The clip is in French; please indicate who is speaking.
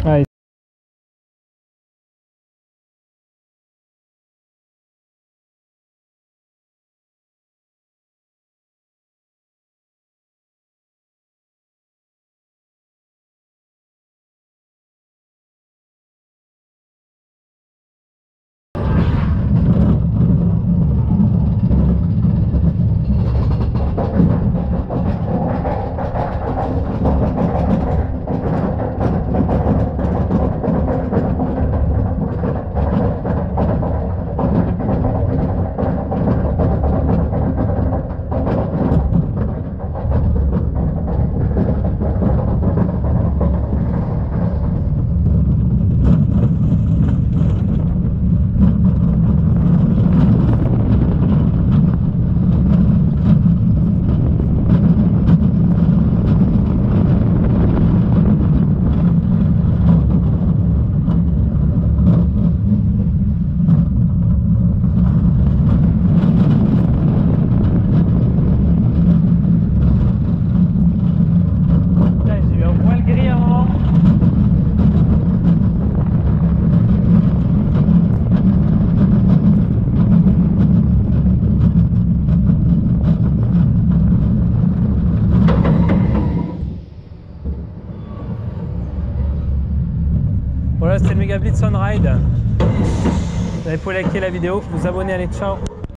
Speaker 1: Ouais. Voilà, c'était le Mega Blitz on Ride. Vous pouvez liker la vidéo, vous abonner, allez, ciao!